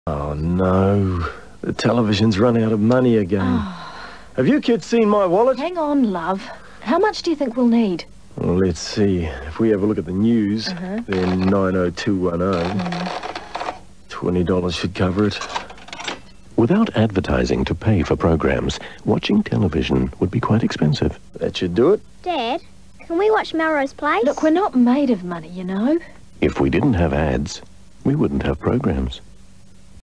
Oh, no. The television's run out of money again. Oh. Have you kids seen my wallet? Hang on, love. How much do you think we'll need? Well, let's see. If we have a look at the news, then 90210. $20 should cover it. Without advertising to pay for programs, watching television would be quite expensive. That should do it. Dad, can we watch Melrose Place? Look, we're not made of money, you know. If we didn't have ads, we wouldn't have programs.